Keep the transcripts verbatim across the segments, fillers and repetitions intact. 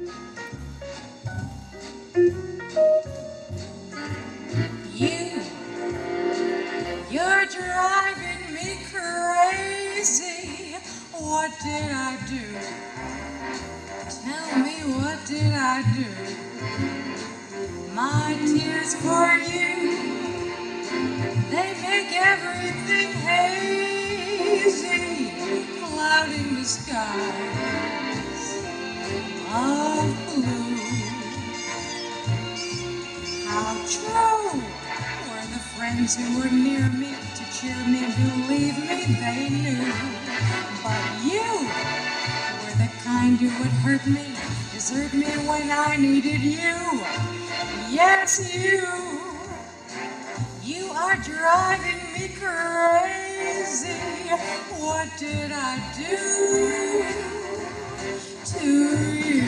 You, you're driving me crazy. What did I do? Tell me, what did I do? My tears for you, they make everything hazy, clouding the skies of blue. How true were the friends who were near me to cheer me, believe me, they knew. But you were the kind who would hurt me, desert me when I needed you. Yes, you. You are driving me crazy. What did I do to you?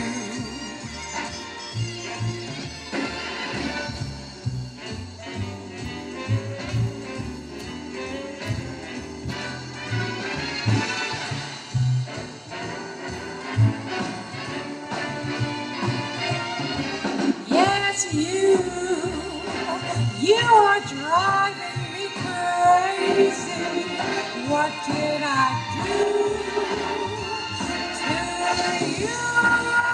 Yes, you. You are driving me crazy. What did I do to you?